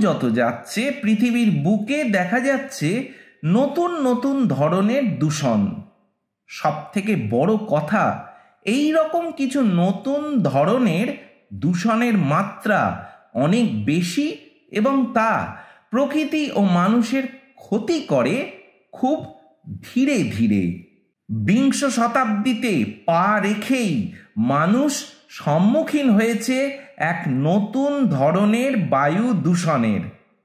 যত যাচ্ছে পৃথিবীর বুকে দেখা যাচ্ছে নতুন নতুন ধরনের দূষণ। সব থেকে বড় কথা, এই রকম কিছু নতুন ধরনের দূষণের মাত্রা অনেক বেশি এবং তা প্রকৃতি ও মানুষের ক্ষতি করে খুব ধীরে ধীরে। বিংশ শতাব্দীতে পা রেখেই মানুষ সম্মুখীন হয়েছে এক নতুন ধরনের বায়ু দূষণের।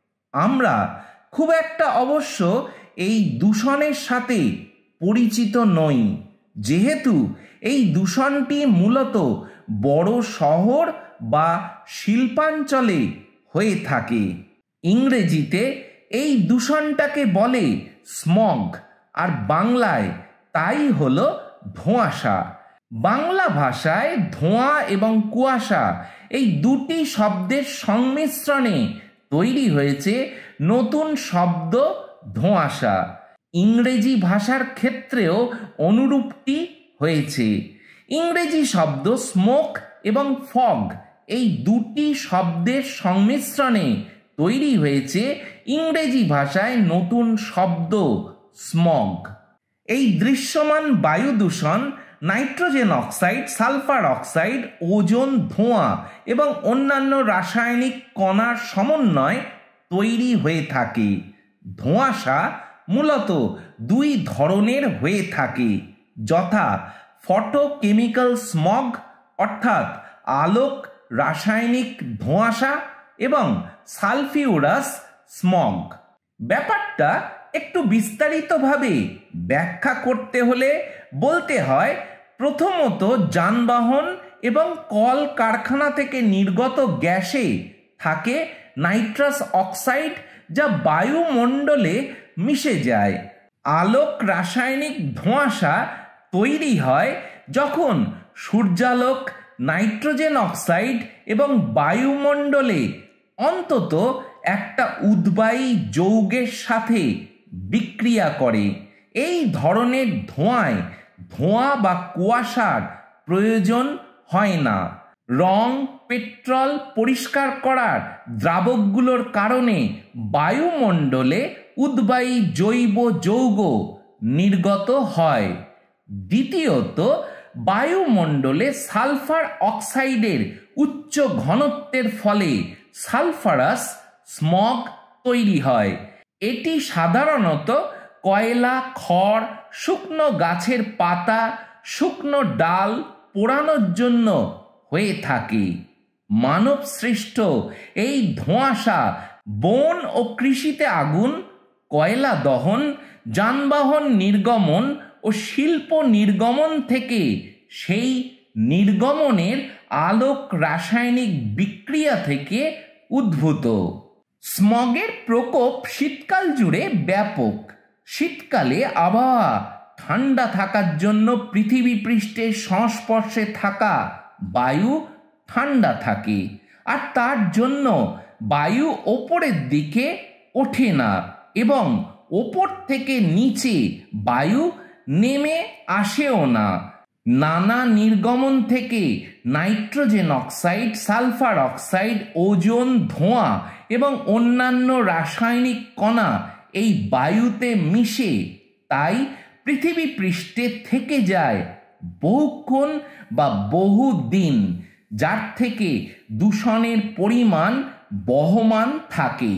আমরা খুব একটা অবশ্য এই দূষণের সাথে পরিচিত নই, যেহেতু এই দূষণটি মূলত বড় শহর বা শিল্পাঞ্চলে হয়ে থাকে। ইংরেজিতে এই দূষণটাকে বলে স্মগ, আর বাংলায় তাই হলো ধোঁয়াশা। বাংলা ভাষায় ধোঁয়া এবং কুয়াশা এই দুটি শব্দের সংমিশ্রণে তৈরি হয়েছে নতুন শব্দ ধোঁয়াশা। ইংরেজি ভাষার ক্ষেত্রেও অনুরূপটি হয়েছে। ইংরেজি শব্দ স্মোক এবং ফগ এই দুটি শব্দের সংমিশ্রণে তৈরি হয়েছে ইংরেজি ভাষায় নতুন শব্দ স্মগ। এই দৃশ্যমান বায়ু দূষণ nitrogen oxide, sulphur oxide, ozone, ধোঁয়া এবং অন্যান্য রাসায়নিক কণার সমন্বয়ে তৈরি হয়ে থাকে। ধোঁয়াশা মূলত দুই ধরনের হয়ে থাকে, যথা ফটোকেমিক্যাল স্মগ অর্থাৎ আলোক রাসায়নিক ধোঁয়াশা এবং সালফিউরাস স্মগ। ব্যাপারটা একটু বিস্তারিতভাবে ব্যাখ্যা করতে হলে বলতে হয়, প্রথমত যানবাহন এবং কল কারখানা থেকে নির্গত গ্যাসে থাকে নাইট্রাস অক্সাইড, যা বায়ুমণ্ডলে মিশে যায়। আলোক রাসায়নিক ধোঁয়াশা তৈরি হয় যখন সূর্যালোক নাইট্রোজেন অক্সাইড এবং বায়ুমণ্ডলে অন্তত একটা উদ্বায়ী যৌগের সাথে বিক্রিয়া করে। এই ধরনের ধোঁয়ায় ধোঁয়া বা কুয়াশার প্রয়োজন হয় না। রং, পেট্রোল পরিষ্কার করার দ্রাবকগুলোর কারণে বায়ুমণ্ডলে উদ্বায়ী জৈব যৌগ নির্গত হয়। দ্বিতীয়ত, বায়ুমণ্ডলে সালফার অক্সাইডের উচ্চ ঘনত্বের ফলে সালফারাস স্মগ তৈরি হয়। এটি সাধারণত কয়লা, খড়, শুকনো গাছের পাতা, শুকনো ডাল পোড়ানোর জন্য হয়ে থাকে। মানব সৃষ্ট এই ধোঁয়াশা বন ও কৃষিতে আগুন, কয়লা দহন, যানবাহন নির্গমন ও শিল্প নির্গমন থেকে সেই নির্গমনের আলোক রাসায়নিক বিক্রিয়া থেকে উদ্ভূত। স্মগের প্রকোপ শীতকাল জুড়ে ব্যাপক। শীতকালে আবহাওয়া ঠান্ডা থাকার জন্য পৃথিবী পৃষ্ঠের সংস্পর্শে থাকা বায়ু ঠান্ডা থাকে, আর তার জন্য বায়ু ওপরের দিকে ওঠে না এবং ওপর থেকে নিচে বায়ু নেমে আসেও না। নানা নির্গমন থেকে nitrogen oxide, sulphur oxide, ozone, ধোঁয়া এবং অন্যান্য রাসায়নিক কণা এই বায়ুতে মিশে তাই পৃথিবী পৃষ্ঠে থেকে যায় বহুক্ষণ বা বহু দিন, যার থেকে দূষণের পরিমাণ বহমান থাকে।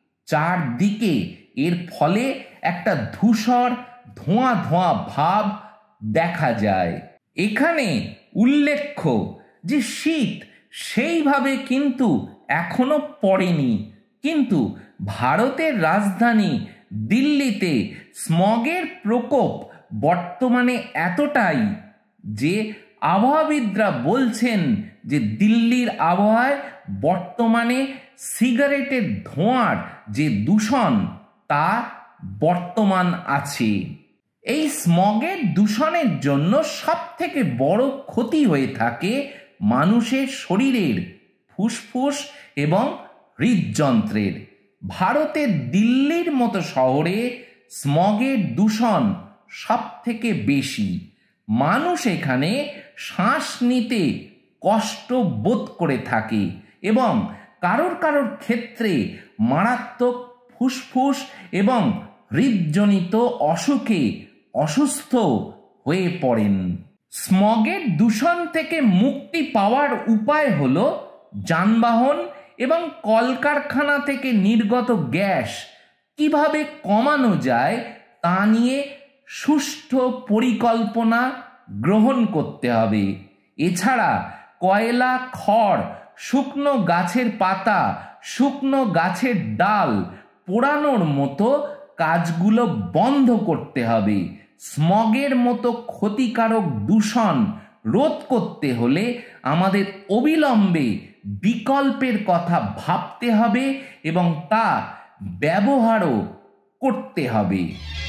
চারদিকে এর ফলে একটা ধূসর ধোঁয়া ধোঁয়া ভাব দেখা যায়। এখানে উল্লেখ্য যে শীত সেইভাবে কিন্তু এখনো পড়েনি, কিন্তু ভারতের রাজধানী দিল্লিতে স্মগের প্রকোপ বর্তমানে এতটাই যে আবহাওয়াবিদরা বলছেন যে দিল্লির আবহাওয়ায় বর্তমানে সিগারেটের ধোঁয়ার যে দূষণ তা বর্তমান আছে। এই স্মগের দূষণের জন্য সবথেকে বড় ক্ষতি হয়ে থাকে মানুষের শরীরের ফুসফুস এবং হৃদযন্ত্রের। ভারতের দিল্লির মতো শহরে স্মগের দূষণ সব থেকে বেশি। মানুষ এখানে শ্বাস নিতে কষ্ট বোধ করে থাকে এবং কারোর কারোর ক্ষেত্রে মারাত্মক ফুসফুস এবং হৃদজনিত অসুখে অসুস্থ হয়ে পড়েন। স্মগের দূষণ থেকে মুক্তি পাওয়ার উপায় হলো যানবাহন এবং কলকারখানা থেকে নির্গত গ্যাস কিভাবে কমানো যায় তা নিয়ে সুষ্ঠু পরিকল্পনা গ্রহণ করতে হবে। এছাড়া কয়লা, খড়, শুকনো গাছের পাতা, শুকনো গাছের ডাল পোড়ানোর মতো কাজগুলো বন্ধ করতে হবে। স্মগের মতো ক্ষতিকারক দূষণ রোধ করতে হলে আমাদের অবিলম্বে বিকল্পের কথা ভাবতে হবে এবং তা ব্যবহারও করতে হবে।